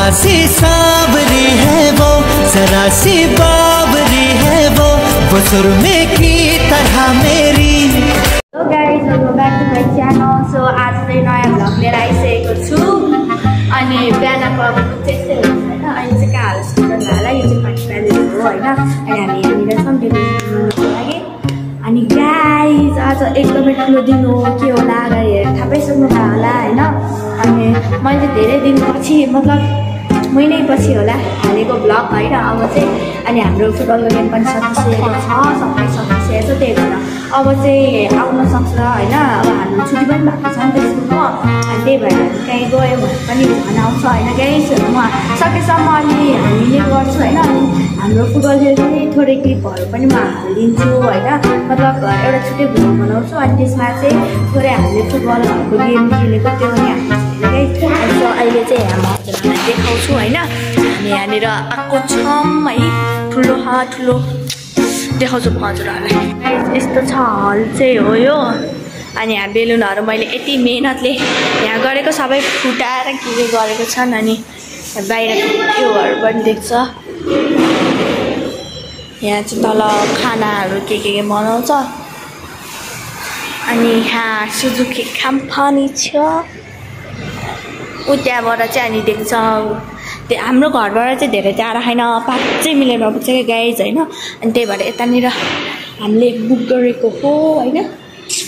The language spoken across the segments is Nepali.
जरा सी सांवरी है वो, जरा सी बावरी है वो सुरमे की तरह मेरी। Hello guys, welcome back to my channel. So आज चाहिँ नयाँ भ्लग लिएर आइसकेको छु। अनि बिहानको अब त्यस्तै हुन्छ हैन। अहिले चाहिँ कहाँ हाल सुन्नु होला, यो चाहिँ पार्टी प्यालेस हो हैन। अनि हामी यहाँनिर छौँ डेकोरेसन लागि। अनि गाइस आज एकदमै ठुलो दिन हो, के होला अगाडि हेरेर थाहा पाइसक्नुभयो होला हैन। अनि मैले धेरै दिनपछि मतलब महिनैपछि होला हालेको भ्लग हैन। अब चाहिँ अनि हाम्रो फुटबलको गेम पनि सकिसकेको छ, सबै सकिसकेको छ। त्यही भएर अब चाहिँ आउन सक्छ हैन। अब हाम्रो छुट्टी पनि भएको छ नि त स्कुलको। अनि त्यही भएर कहीँ गयो भने पनि भन आउँछ हैन गाइस। म सकेसम्म अलि हामीले गर्छु हैन। अनि हाम्रो फुटबलले पनि थोरै क्लिपहरू पनि म हालिदिन्छु हैन। मतलब एउटा छुट्टै भ्लग बनाउँछु अनि त्यसमा चाहिँ थोरै हामीले फुटबलहरूको गेम खेलेको त्यो पनि हाल्छु गाइस। अनि अहिले चाहिँ म हजुरहरूलाई देखाउँछु हैन। हामी यहाँनिर आएको छौँ है, ठुलो देखाउँछु म हजुरहरूलाई। यस्तो छ हल चाहिँ हो यो। अनि यहाँ बेलुनहरू मैले यति मेहनतले यहाँ गरेको सबै फुटाएर के गरेको छन्। अनि बाहिरको त्योहरू पनि देख्छ। यहाँ चाहिँ तल खानाहरू के बनाउँछ। अनि यहाँ सुजुकी कम्पनी छ ऊ त्यहाँबाट चाहिँ। अनि देख्छ त्यो हाम्रो घरबाट चाहिँ धेरै टाढा छैन, 5 मिनटमा पुग्छ क्या गाइज हैन। अनि त्यही भएर यतानिर हामीले बुक गरेको हो हैन। यो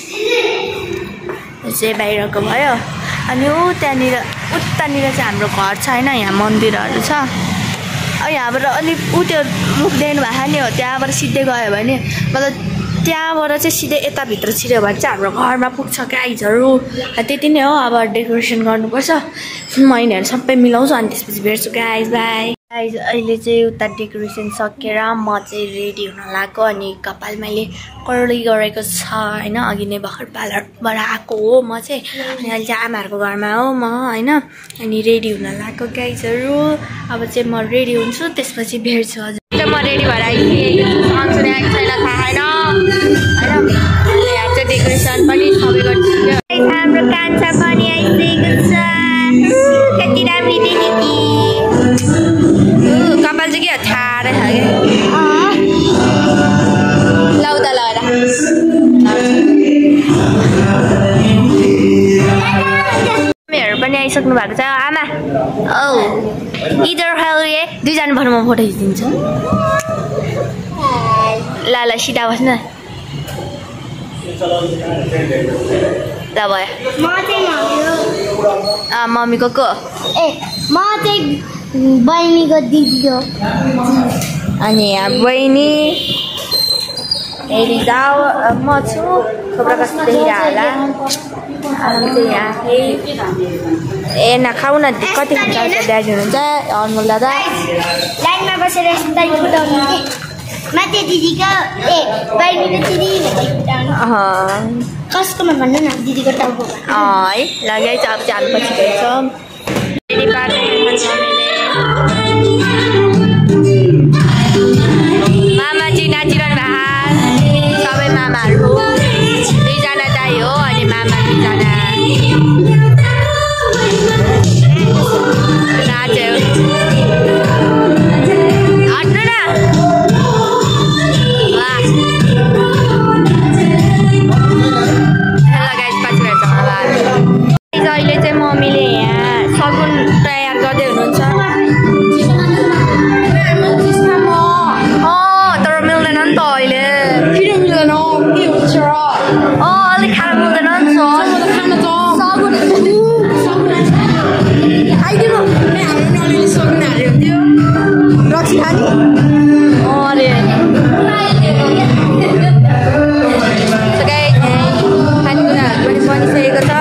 चाहिँ बाहिरको भयो। अनि त्यहाँनिर उतानिर चाहिँ हाम्रो घर छ हैन। यहाँ मन्दिरहरू छ। यहाँबाट अलिक त्यो मुख देख्नु भएको नि हो, त्यहाँबाट सिधै गयो भने मतलब त्यहाँबाट चाहिँ सिधै यताभित्र छिर्यो भने चाहिँ हाम्रो घरमा पुग्छ गाइजहरू। त्यति नै हो। अब डेकोरेसन गर्नुपर्छ, महिनाहरू सबै मिलाउँछु अनि त्यसपछि भेट्छु गाइज, बाई। गाइज अहिले चाहिँ उता डेकोरेसन सकेर म चाहिँ रेडी हुन लाग्यो। अनि कपाल मैले कर्ली गरेको छ हैन। अघि नै भर्खर पार्लरबाट आएको हो म चाहिँ। अनि अहिले चाहिँ आमाहरूको घरमा हो म हैन। अनि रेडी हुन लाग्यो गाइजहरू। अब चाहिँ म रेडी हुन्छु, त्यसपछि भेट्छु हजुर। म रेडी भएर आइसकेँ, आउँछु आएको छैन थाहा छैन हैन। यहाँ चाहिँ डेकोरेसन पनि सबै गरिसक्यो। हाम्रो कान्छा पनि आइसकेको छ, कति राम्रो देख्यो कि। कपाल चाहिँ के हो ठाडै छ क्या। लाउँदा लगाएर आमाहरू पनि आइसक्नु भएको छ। आमा औ इधर हेरे दुईजना भएर म फोटो खिचिदिन्छु। ल सिधा बस् न। ल भयो। मम्मीको को म चाहिँ बहिनीको दिदी हो। अनि यहाँ बहिनी हेरी जाऊ, म छु थोप्रा कस्तो देखिरह होला। हामी चाहिँ यहाँ नखाऊ न, कति खान्छ ड्याडी हुनुहुन्छ अनमोल दादा। लाइनमा बसेर यस्तै फुटाउनु माथि दिदीको बहिनीको दिदी कसकोमा भन्नु न, दिदीको टाउको है। लगाइ चाहिँ अब चाहिँ हामी पछि भेट्छौँ। मामा चाहिँ नाचिरहनु भएको सबै मामाहरू हो। 2जना दाइ हो अनि मामा 2जना नाच्यो। हट्नु न। अहिले चाहिँ मम्मीले यहाँ सगुन तयार गर्दै हुनुहुन्छ। तर मिल्दैन नि त अहिले। किन मिल्दैन? के हुन्छ? अलिक खान मिल्दैन नि त। आइदिनु हामी अलिअलि सगुन हाल्यो हुन्थ्यो। रक्सी खाने अरे खानेकुराहरू पनि बनिसकेको छ।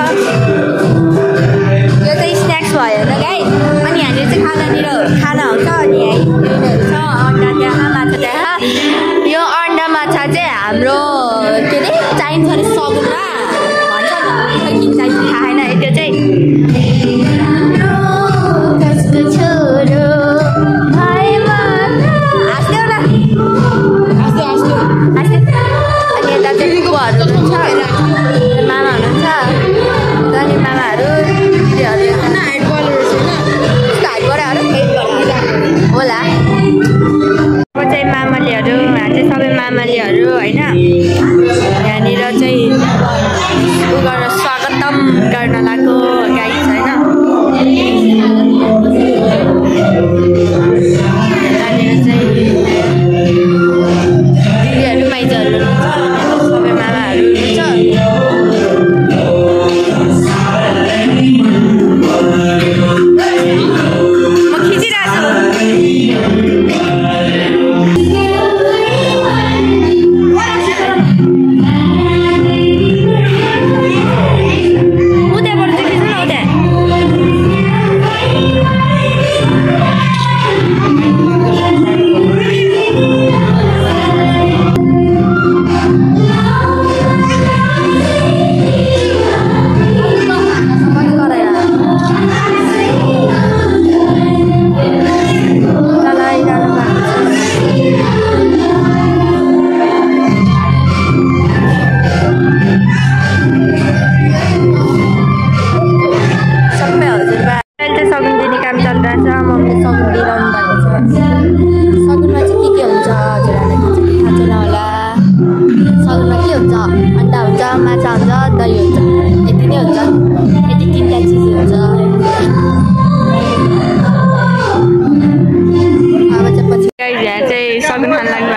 यो चाहिँ स्न्याक्स भयो होइन गाइस। अनि यहाँनिर चाहिँ खाना हुन्छ। अनि यहीँहरू छ अन्डा त्यहाँ, माछा त्यहाँ। यो अन्डा माछा चाहिँ हाम्रो के अरे चाहिन्छ अरे सगुन भन्छ न, किन चाहिन्छ थाहा छैन। त्यो चाहिँ अनि यता चाहिँ बुवाहरू हुनुहुन्छ, मामा हुनुहुन्छ। अनि मामाहरू दिदीहरू हाइट बढेर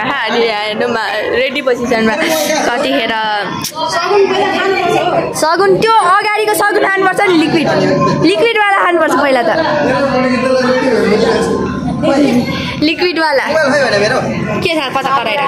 हामीले हेर्नुमा रेडी पोजिसनमा कतिखेर सगुन त्यो अगाडिको सगुन खानुपर्छ नि लिक्विडवाला खानुपर्छ पहिला त लिक्विडवाला के छ कता कराएर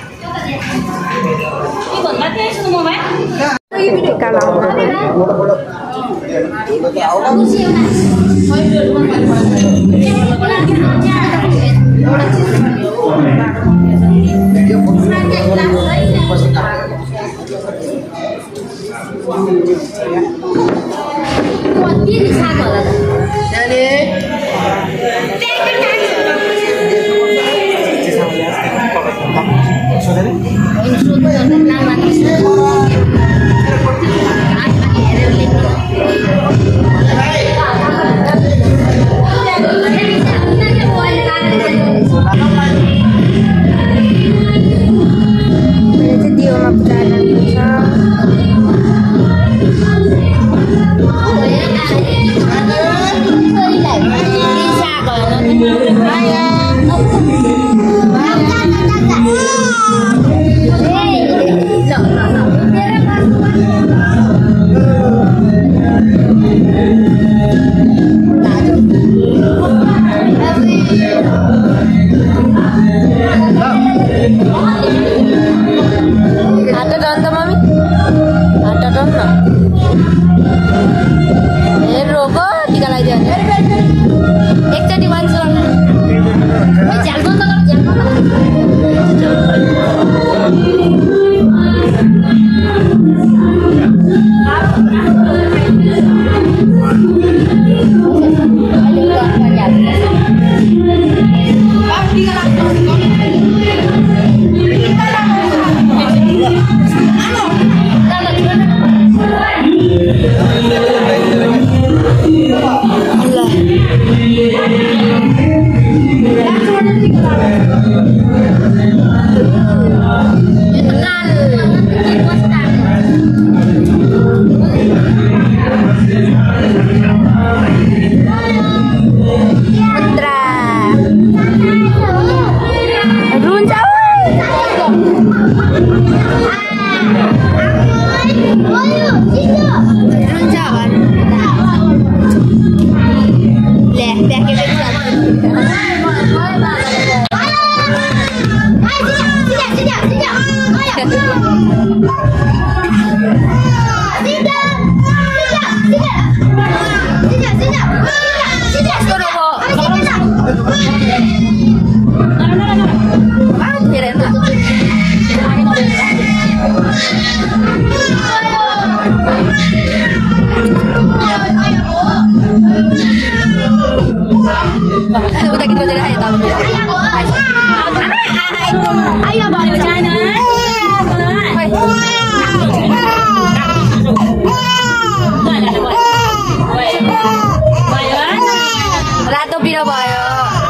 रातो पिरो भयो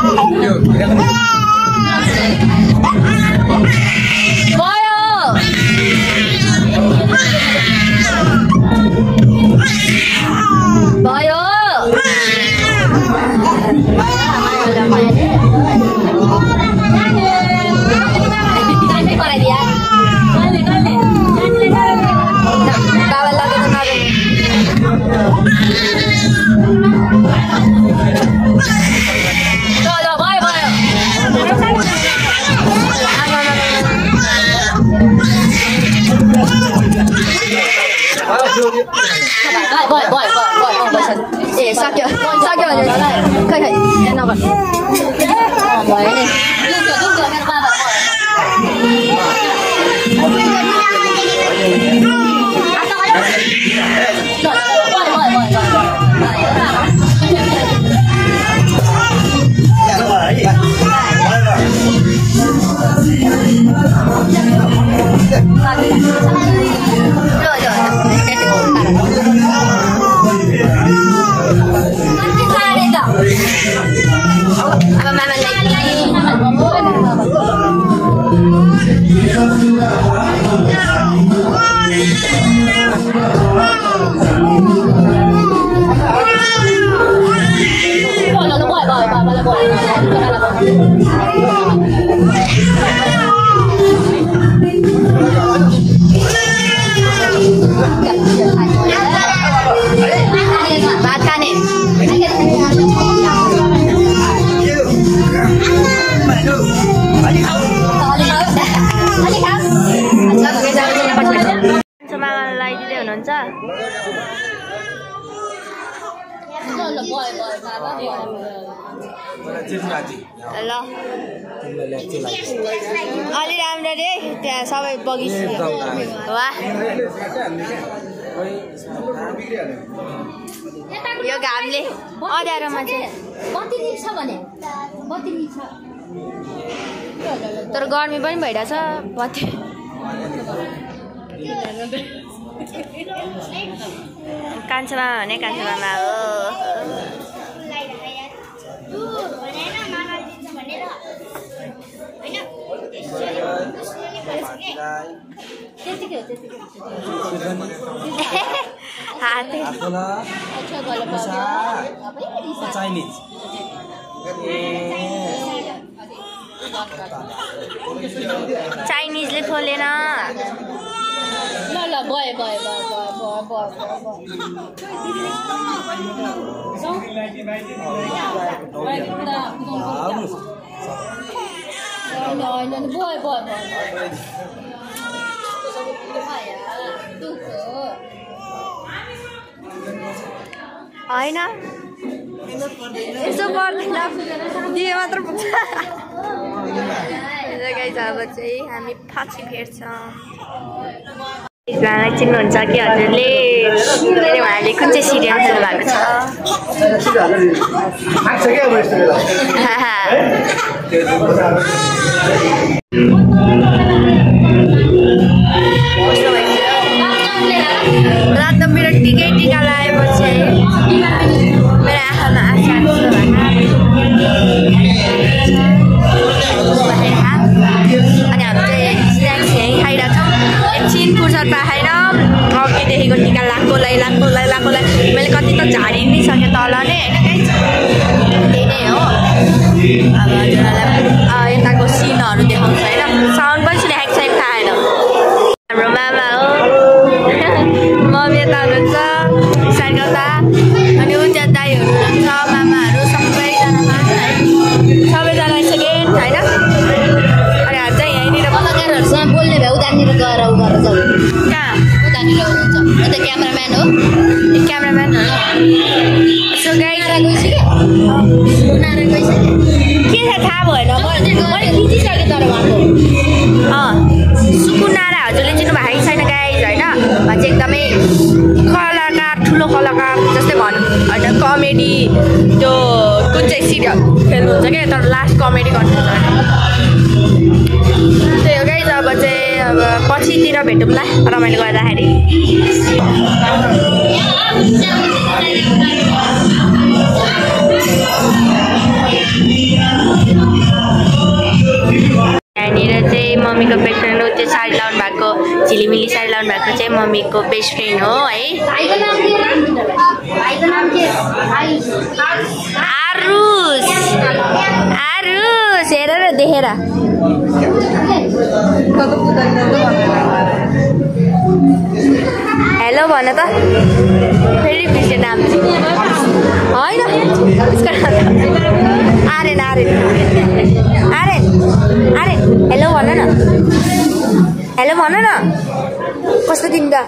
सक्यो खै नगर भयो नि भन्छ ल अलि राम्रो रे त्यहाँ सबै बगिसक्यो वाह यो घामले अँध्यारोमा चाहिँ तर गर्मी पनि भइरहेछ बत्ती कान्छामा भने कान्छामा हो चाइनिजले खोलेन ल भयो होइन यसो पर्दैन दिए मात्र पुग्छ अब चाहिँ हामी पछि भेट्छौँ इसलाई चिन्नुहुन्छ कि हजुरले उहाँले कुन चाहिँ सिरियल खेल्नु भएको रात मेरो टिका लगाएपछि मेरो आँखामा आशा अनि हामी चाहिँ स्न्याक्स यहीँ खाइरहेको छौँ एकछिन फुर्सद पाएन अघिदेखिको टिका लाकोलाई मैले कति त झारिदिइसकेँ तल नै होइन त्यही नै हो अब हजुरहरूलाई यताको सिनहरू देखाउँछ होइन साउन्ड पनि सुनेको छैन थाहा छैन हाम्रो मामा हो मम्मी यता हुनुहुन्छ साइकलता अनि उता दाईहरू हुनुहुन्छ मामाहरू सबैजना सबैजना आइसके होइन अनि हामी चाहिँ यहीँनिर पत्रकारहरूसँग बोल्ने भए उतानिर गएर जाउँ कहाँ उतानिर हुन्छ उता क्यामेराम्यान हो क्यामेराम्यान हो सो गाइस के छ थाहा भएन मैले खिचिसकेँ तर उहाँको सुकुनारा हजुरले चिन्नु भएको छैन गाइस होइन उहाँ चाहिँ एकदमै कलाकार ठुलो कलाकार जस्तै भनौँ होइन कमेडी त्यो कुन चाहिँ सिरियल खेल्नुहुन्छ क्या तर लास्ट कमेडी गर्नुहुन्छ त्यही हो गाइस अब चाहिँ अब पछितिर भेटौँला रमाइलो गर्दाखेरि यहाँनिर चाहिँ मम्मीको बेस्ट फ्रेन्ड हो त्यो साडी लाउनु भएको झिलिमिली साडी लाउनु भएको चाहिँ मम्मीको बेस्ट फ्रेन्ड हो है आरुस हेर र देखेर हेलो भन त फेरि बिर्से नाम होइन आर्यन हेलो भन न कस्तो तिमी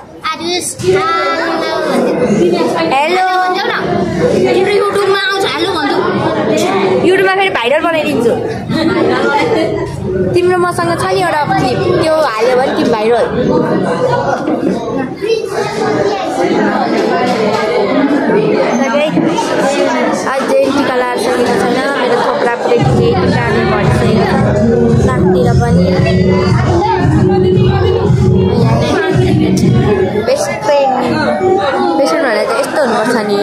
हेलो युट्युबमा फेरि भाइरल बनाइदिन्छु तिम्रो मसँग छ नि एउटा क्लिप त्यो हाल्यो भने तिमी भाइरल अझै टिका लगाएर सकेको छैन मेरो थोप्रा पुरै गाडी भइसकेको छ नाकतिर पनि बेस्ट फ्रेन्ड भनेर चाहिँ यस्तो हुनुपर्छ नि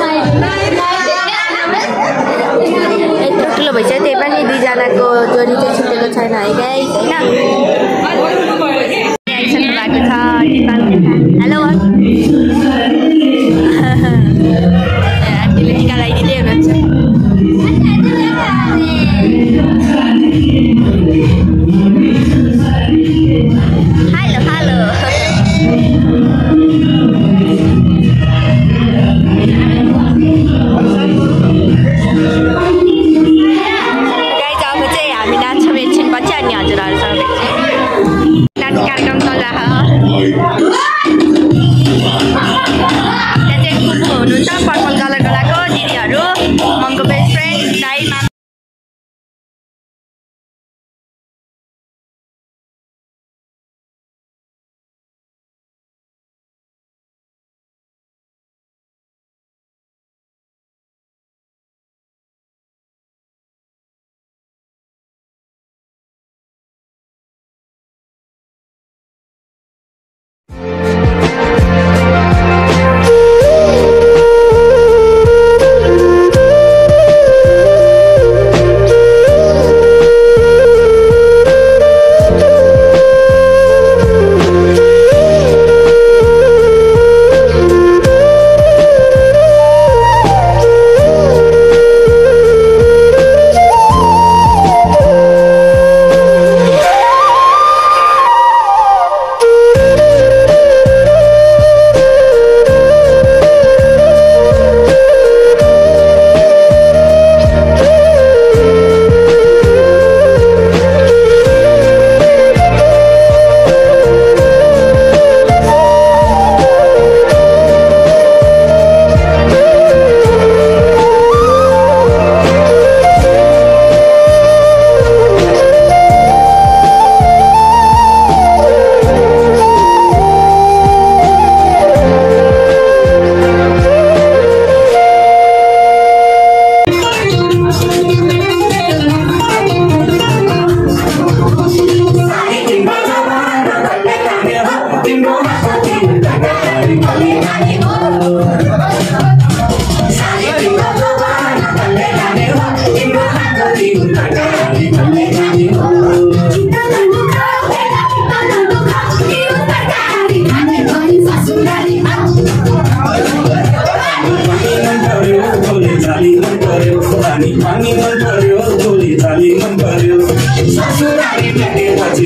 यत्रो ठुलो भइसक्यो त्यही पनि दुईजनाको जोडी चाहिँ छुटेको छैन है गाइस होइन आइसक्नु भएको छ हेलो आन्टीले टिका लगाइदिँदै हुनुहुन्छ हेलो गाइस अब चाहिँ हामी नाच्छौँ एकछिन पछि अनि हजुरहरूसँग भेट्छौँ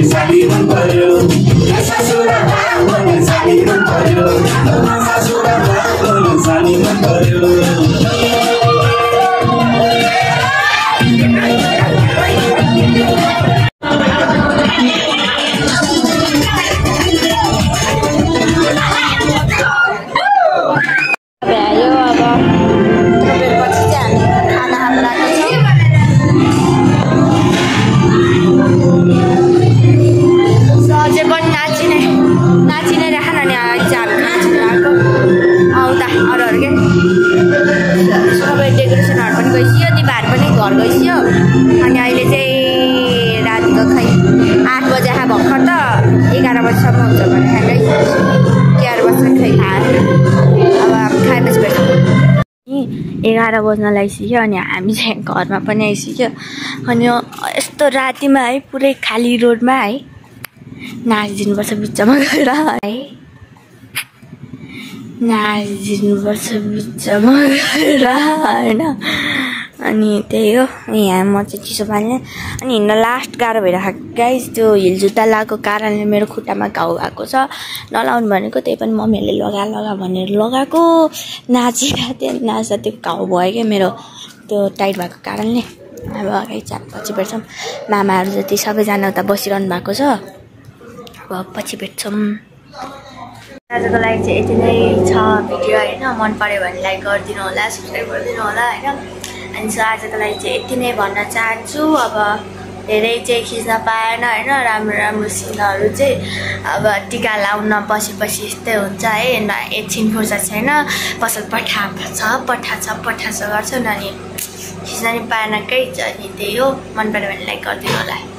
साली मन पर्यो ससुरामा मलाई साली मन पर्यो ससुरामा मलाई साली मन पर्यो घर गइसियो अनि अहिले चाहिँ रातिको खै 8 बजे हा भर्खर त 11 बजेसम्म हुन्छ भने खाँदै 11 बजे खै खाएर अब खाएपछि भेट्छ 11 बज्न लागिसक्यो अनि हामी चाहिँ घरमा पनि आइसक्यो अनि यस्तो रातिमा है पुरै खाली रोडमा है नाचिदिनुपर्छ बिचमा गएर है नाचिदिनुपर्छ बिचमा गएर हैन अनि त्यही हो यहाँ म चाहिँ चिसो पानी अनि हिँड्न लास्ट गाह्रो भइरहेको गाइस त्यो हिल जुत्ता लगाएको कारणले मेरो खुट्टामा घाउ भएको छ नलाउनु भनेको त्यही पनि मम्मीहरूले लगा भनेर लगाएको नाचिरहेको थिएँ नाच्दा त्यो घाउ भयो क्या मेरो त्यो टाइट भएको कारणले अब अगाडि पछि भेट्छौँ मामाहरू जति सबैजना उता बसिरहनु भएको छ अब पछि भेट्छौँ आजको लागि चाहिँ यति नै छ भिडियो होइन मन पर्यो भने लाइक गरिदिनु होला सब्सक्राइब गरिदिनु होला होइन अनि आजको लागि चाहिँ यति नै भन्न चाहन्छु अब धेरै चाहिँ खिच्न पाएन होइन राम्रो सिनहरू चाहिँ अब टिका लाउन बसेपछि यस्तै हुन्छ है एकछिन फुर्सद छैन पसल पठा छ गर्छु अनि खिच्न नि पाएन केही छ अनि त्यही हो मन पर्यो भने लाइक गरिदिनु होला